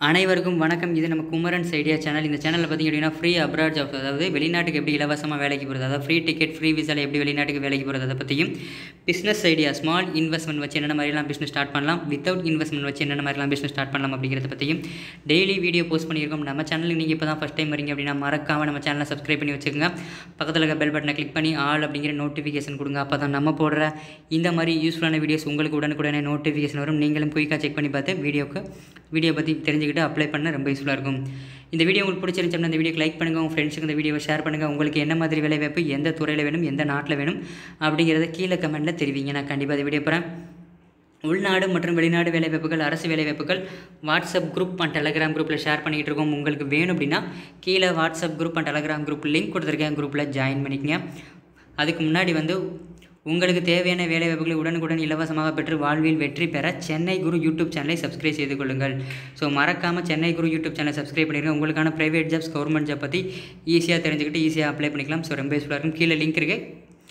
அனைவருக்கும் வணக்கம். இது நம்ம குமரன்ஸ் ஐடியா சேனல். இந்த சேனலில் பார்த்திங்க அப்படின்னா ஃப்ரீ அப்ராட் ஜாப்ஸ், அதாவது வெளிநாட்டுக்கு எப்படி இலவசமாக வேலைக்கு போகிறது, அதாவது ஃப்ரீ டிக்கெட் ஃப்ரீ விசாவில் எப்படி வெளிநாட்டுக்கு வேலைக்கு போகிறது, அதை பற்றியும் பிஸ்னஸ் ஐடியா ஸ்மால் இன்வெஸ்ட்மெண்ட் வச்சு என்னென்ன மாதிரிலாம் பிஸ்னஸ் ஸ்டார்ட் பண்ணலாம், வித்தவுட் இன்வெஸ்ட்மெண்ட் வச்சு என்னென்ன மாதிரிலாம் பிஸ்னஸ் ஸ்டார்ட் பண்ணலாம் அப்படிங்கிறத பற்றியும் டெய்லி வீடியோ போஸ்ட் பண்ணியிருக்கோம். நம்ம சேனலுக்கு நீங்கள் இப்போ தான் ஃபஸ்ட் டைம் வரீங்க அப்படின்னா மறக்காமல் நம்ம சேனலை சப்ஸ்கிரைப் பண்ணி வச்சுக்கோங்க. பக்கத்தில் இருக்க பெல் பட்டனை கிளிக் பண்ணி ஆல் அப்படிங்கிற நோட்டிஃபிகேஷன் கொடுங்க. அப்போ தான் நம்ம போடுற இந்த மாதிரி யூஸ்ஃபுல்லான வீடியோஸ் உங்களுக்கு உடனுக்குடனே நோட்டிஃபிகேஷன் வரும். நீங்களும் குயிக்காக செக் பண்ணி பார்த்து வீடியோ பற்றி தெரிஞ்சுக்கிட்டு அப்ளை பண்ண ரொம்ப யூஸ்ஃபுல்லாக இருக்கும். இந்த வீடியோ உங்களுக்கு பிடிச்சிருந்துச்சுன்னா இந்த வீடியோக்கு லைக் பண்ணுங்கள், உங்கள் ஃப்ரெண்ட்ஸுக்கு இந்த வீடியோவை ஷேர் பண்ணுங்கள். உங்களுக்கு என்ன மாதிரி வேலைவாய்ப்பு எந்த துறையில் வேணும், எந்த நாட்டில் வேணும் அப்படிங்கிறத கீழே கமெண்ட்டில் தெரிவிங்க. நான் கண்டிப்பாக இந்த வீடியோ போகிறேன். உள்நாடு மற்றும் வெளிநாடு வேலைவாய்ப்புகள், அரசு வேலைவாய்ப்புகள் வாட்ஸ்அப் குரூப் அண்ட் டெலகிராம் குரூப்பில் ஷேர் பண்ணிக்கிட்டு இருக்கோம். உங்களுக்கு வேணும் அப்படின்னா கீழே WhatsApp group and Telegram group link கொடுத்துருக்கேன், குரூப்பில் ஜாயின் பண்ணிக்கங்க. அதுக்கு முன்னாடி உங்களுக்கு தேவையான வேலைவாய்ப்புகளை உடனுக்குடன் இலவசமாக பெற்று வாழ்வில் வெற்றி பெற சென்னை குரு யூடியூப் சேனலை சப்ஸ்கிரைப் செய்து கொள்ளுங்கள். ஸோ மறக்காமல் சென்னை குரு யூடியூப் சேனலை சப்ஸ்கிரைப் பண்ணிடுங்க. உங்களுக்கான ப்ரைவேட் ஜாப்ஸ், கவர்மெண்ட் ஜாப் பற்றி ஈஸியாக தெரிஞ்சுக்கிட்டு ஈஸியாக அப்ளை பண்ணிக்கலாம். ஸோ ரொம்ப யூஸ்ஃபுல்லாக இருக்கும். கீழே லிங்க் இருக்குது,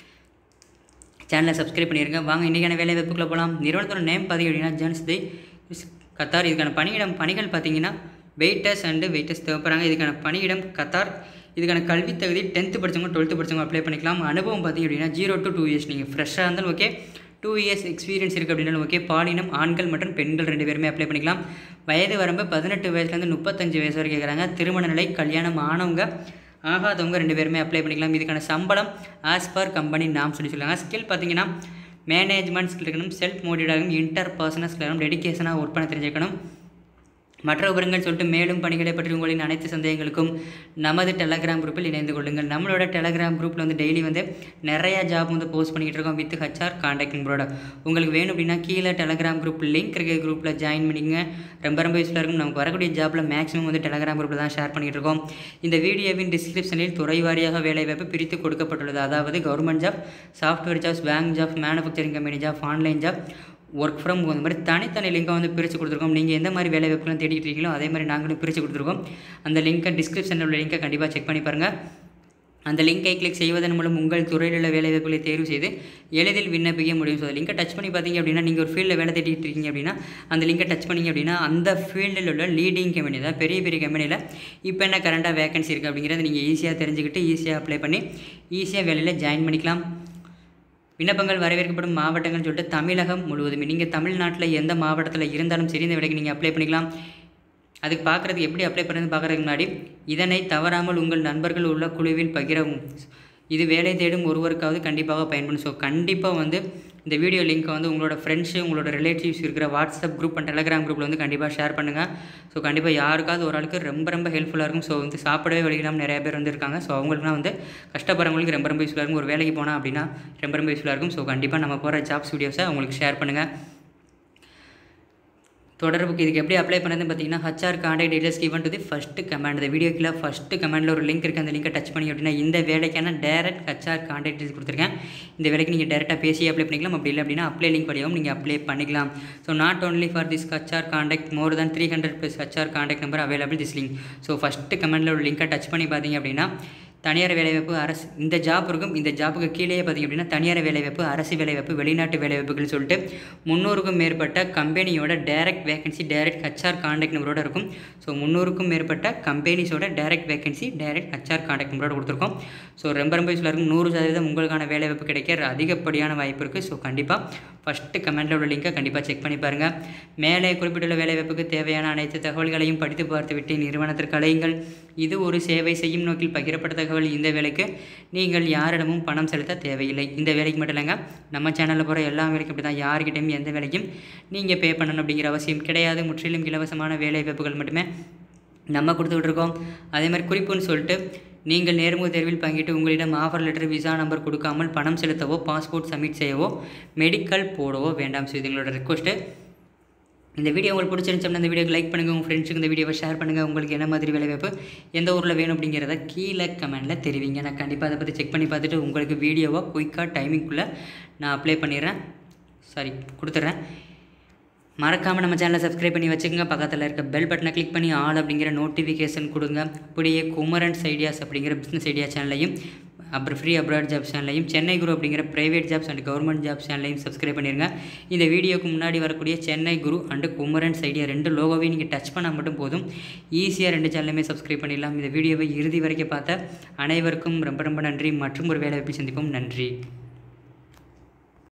சேனலை சப்ஸ்கிரைப் பண்ணிடுங்க. வாங்க இன்றைக்கான வேலைவாய்ப்புக்குள்ளே போகலாம். நிறுவனத்தோட நேம் பார்த்திங்க அப்படின்னா ஜென்ஸ் தி கத்தார். இதுக்கான பணிகள் பார்த்திங்கன்னா வெயிட்டர்ஸ் தேவைப்படுறாங்க. இதுக்கான பணியிடம் கத்தார். இதுக்கான கல்வி தகுதி 10th படித்தவங்க 12th படித்தவங்க அப்ளை பண்ணிக்கலாம். அனுபவம் பார்த்திங்க அப்படின்னா 0 to 2 years. நீங்கள் ஃப்ரெஷ்ஷாக இருந்தாலும் ஓகே, 2 years எக்ஸ்பீரியன்ஸ் இருக்குது அப்படின்னாலும் ஓகே. பாலினம் ஆண்கள் மற்றும் பெண்கள் 2 பேருமே அப்ளை பண்ணிக்கலாம். வயது வரம்பு 18 வயசுலேருந்து 35 வயசு வரைக்கும் கேட்குறாங்க. திருமண நிலை கல்யாணம் ஆனவங்க ஆகாதவங்க 2 பேருமே அப்ளை பண்ணிக்கலாம். இதுக்கான சம்பளம் ஆஸ் பர் கம்பெனி நாம் சொல்லுவாங்க. ஸ்கில் பார்த்திங்கன்னா மேனேஜ்மெண்ட் ஸ்கில் இருக்கணும், செல்ஃப் மோட்டிவேட்டாகவும், இன்டர் பர்சனல் ஸ்கில் இருக்கணும், டெடிக்கேஷனாக ஒர்க் பண்ண தெரிஞ்சுக்கணும். மற்ற விவரங்கள் சொல்லிட்டு மேலும் பணிகளை பற்றி உங்களின் அனைத்து சந்தேகங்களுக்கும் நமது டெலகிராம் குரூப்பில் இணைந்து கொள்ளுங்கள். நம்மளோட டெலகிராம் குரூப்பில் டெய்லி நிறையா ஜாப் போஸ்ட் பண்ணிக்கிட்டு இருக்கோம் வித் HR கான்டாக்ட் நம்பரோட. உங்களுக்கு வேணும் அப்படின்னா கீழே டெலகிராம் குரூப் லிங்க் இருக்க குரூப்பில் ஜாயின் பண்ணிங்க. ரொம்ப யூஸ்ஃபுல்லாக இருக்கும். நமக்கு வரக்கூடிய ஜாப்பில் மேக்ஸிமம் டெலகிராம் குரூப்பில் தான் ஷேர் பண்ணிகிட்டு இருக்கோம். இந்த வீடியோவின் டிஸ்கிரிப்ஷனில் துறை வாரியாக வேலைவாய்ப்பு பிரித்து கொடுக்கப்பட்டுள்ளது. அதாவது government job, software jobs, bank job, manufacturing company job, online job, work from home, இந்த மாதிரி தனித்தனி லிங்காக பிரித்து கொடுத்துருக்கோம். நீங்கள் எந்த மாதிரி வேலை வாய்ப்புலாம் தேடிட்டு இருக்கீங்களோ அதே மாதிரி நாங்களும் பிரித்து கொடுத்துருக்கோம். அந்த லிங்க்கை டிஸ்கிரிப்ஷனில் உள்ள லிங்க்கை கண்டிப்பாக செக் பண்ணி பாருங்கள். அந்த லிங்கை கிளிக் செய்வதன் மூலம் உங்கள் துறையில் உள்ள வேலைவாய்ப்புகளை தேர்வு செய்து எளிதில் விண்ணப்பிக்க முடியும். ஸோ அந்த லிங்கை டச் பண்ணி பார்த்தீங்க அப்படின்னா நீங்கள் ஒரு ஃபீல்டில் வேலை தேடிட்டு இருக்கீங்க அப்படின்னா அந்த லிங்கை டச் பண்ணிங்க அப்படின்னா அந்த ஃபீல்டில் உள்ள லீடிங் கம்பெனி, அதாவது பெரிய கம்பெனியில் இப்போ என்ன கரண்ட்டாக வேகன்சி இருக்குது அப்படிங்கிறத நீங்கள் ஈஸியாக தெரிஞ்சுக்கிட்டு ஈஸியாக அப்ளை பண்ணி ஈஸியாக வேலையில் ஜாயின் பண்ணிக்கலாம். விண்ணப்பங்கள் வரவேற்கப்படும் மாவட்டங்கள்னு சொல்லிட்டு தமிழகம் முழுவதுமே, நீங்கள் தமிழ்நாட்டில் எந்த மாவட்டத்தில் இருந்தாலும் சரி இந்த வேலைக்கு நீங்கள் அப்ளை பண்ணிக்கலாம். அதுக்கு பார்க்குறதுக்கு எப்படி அப்ளை பண்ணுறதுன்னு பார்க்குறதுக்கு முன்னாடி இதனை தவறாமல் உங்கள் நண்பர்கள் உள்ள குழுவில் பகிரவும். இது வேலை தேடும் ஒருவருக்காவது கண்டிப்பாக பயன்படும். ஸோ கண்டிப்பாக இந்த வீடியோ லிங்க்கை உங்களோட ஃப்ரெண்ட்ஸு, உங்களோட ரிலேட்டிவ்ஸ் இருக்கிற வாட்ஸ்அப் குரூப் அண்ட் டெலகிராம் குரூப்பில் கண்டிப்பாக ஷேர் பண்ணுங்கள். ஸோ கண்டிப்பாக யாருக்காவது ஒரு ஆளுக்கு ரொம்ப ஹெல்ப்ஃபுல்லாக இருக்கும். ஸோ சாப்பிடவே வழியில்லாமல் நிறைய பேர் இருக்காங்க. ஸோ அவங்களுக்குலாம் கஷ்டப்படுறவங்களுக்கு ரொம்ப யூஸ்ஃபுல்லாக இருக்கும். ஒரு வேலைக்கு போனால் அப்படின்னா ரொம்ப யூஸ்ஃபுல்லாக இருக்கும். ஸோ கண்டிப்பாக நம்ம போகிற ஜாப்ஸ் வீடியோஸை அவங்களுக்கு ஷேர் பண்ணுங்கள். தொடர்புக்கு இதுக்கு எப்படி அப்ளை பண்ணுறதுன்னு பார்த்தீங்கன்னா HR contact details given to the first comment. இந்த வீடியோக்கில் ஃபஸ்ட்டு கமெண்டில் ஒரு லிங்க் இருக்குது. அந்த லிங்கை டச் பண்ணி அப்படின்னா இந்த வேலைக்கான டேரக்ட் HR கான்டாக்ட் டீடைல்ஸ் கொடுத்துருக்கேன். இந்த வேலைக்கு நீங்கள் டேரெக்டாக பேசி அப்ளை பண்ணிக்கலாம். அப்படி இல்லை அப்படின்னா அப்ளை லிங்க் வழியாகவும் நீங்கள் அப்ளை பண்ணிக்கலாம். So not only for this HR contact, more than 300+ HR contact number available this link. So first கமெண்டில் ஒரு லிங்கை டச் பண்ணி பார்த்தீங்க அப்படின்னா தனியார் வேலைவாய்ப்பு, அரசு இந்த ஜாப் இருக்கும். இந்த ஜாப்புக்கு கீழே பார்த்திங்க அப்படின்னா தனியார் வேலைவாய்ப்பு, அரசு வேலைவாய்ப்பு, வெளிநாட்டு வேலைவாய்ப்புகள் சொல்லிட்டு 300க்கும் மேற்பட்ட கம்பெனியோட direct vacancy direct HR contact நம்பரோட இருக்கும். ஸோ 300க்கும் மேற்பட்ட கம்பெனிஸோட direct vacancy direct HR contact நம்பரோட கொடுத்துருக்கோம். ஸோ ரொம்ப யூஸ்ஃபுல்லாக இருக்கும். 100% உங்களுக்கான வேலைவாய்ப்பு கிடைக்க அதிகப்படியான வாய்ப்பு இருக்குது. ஸோ கண்டிப்பாக ஃபஸ்ட்டு கமெண்டில் உள்ள லிங்கை கண்டிப்பாக செக் பண்ணி பாருங்கள். மேலே குறிப்பிட்டுள்ள வேலைவாய்ப்புக்கு தேவையான அனைத்து தகவல்களையும் படித்து பார்த்துவிட்டு நிறுவனத்திற்கு அழையுங்கள். இது ஒரு சேவை செய்யும் நோக்கில் பகிரப்பட்ட தகவல். இந்த வேலைக்கு நீங்கள் யாரிடமும் பணம் செலுத்த தேவையில்லை. இந்த வேலைக்கு மட்டும் இல்லைங்க, நம்ம சேனலில் போகிற எல்லா வேலைக்கும் அப்படி தான். யார்கிட்டையும் எந்த வேலைக்கும் நீங்கள் பே பண்ணணும் அப்படிங்கிற அவசியம் கிடையாது. முற்றிலும் இலவசமான வேலை வாய்ப்புகள் மட்டுமே நம்ம கொடுத்துக்கிட்டு இருக்கோம். அதே மாதிரி குறிப்புன்னு சொல்லிட்டு நீங்கள் நேர்முக தேர்வில் பங்கிட்டு உங்களிடம் ஆஃபர் லெட்டர், விசா நம்பர் கொடுக்காமல் பணம் செலுத்தவோ, பாஸ்போர்ட் சப்மிட் செய்யவோ, மெடிக்கல் போடவோ வேண்டாம். ஸோ இது எங்களோட ரிக்வஸ்ட்டு. இந்த வீடியோ உங்களுக்கு பிடிச்சிருந்துச்சுன்னா இந்த வீடியோக்கு லைக் பண்ணுங்கள், உங்கள் ஃப்ரெண்ட்ஸுக்கு இந்த வீடியோவை ஷேர் பண்ணுங்கள். உங்களுக்கு என்ன மாதிரி வேலைவாய்ப்பு எந்த ஊரில் வேணும் அப்படிங்கிறத கீழே கமெண்டில் தெரிவிங்க. நான் கண்டிப்பாக அதை பற்றி செக் பண்ணி பார்த்துட்டு உங்களுக்கு வீடியோவாக குயிக்காக டைமிங்குள்ளே நான் அப்ளை கொடுத்துட்றேன். மறக்காமல் நம்ம சேனலை சப்ஸ்கிரைப் பண்ணி வச்சுக்கோங்க. பக்கத்தில் இருக்க பெல் பட்டனை கிளிக் பண்ணி ஆல் அப்படிங்கிற நோட்டிஃபிகேஷன் கொடுங்க. அப்படியே குமரன்ஸ் ஐடியாஸ் அப்படிங்கிற பிஸ்னஸ் ஐடியா சேனலையும் அப்புறம் ஃப்ரீ அப்ராட் ஜாப்ஸ் சேனலையும், சென்னை குரு அப்படிங்கிற private jobs and government job சேனலையும் சப்ஸ்கிரைப் பண்ணிடுங்க. இந்த வீடியோக்கு முன்னாடி வரக்கூடிய சென்னை குரு அண்டு குமரன்ஸ் ஐடியா 2 லோகோவையும் நீங்கள் டச் பண்ணால் மட்டும் போதும். ஈஸியாக 2 சேனலுமே சப்ஸ்கிரைப் பண்ணிடலாம். இந்த வீடியோவை இறுதி வரைக்கும் பார்த்த அனைவருக்கும் ரொம்ப ரொம்ப நன்றி. மற்றும் ஒரு வேலை வாய்ப்பில் சந்திப்போம். நன்றி.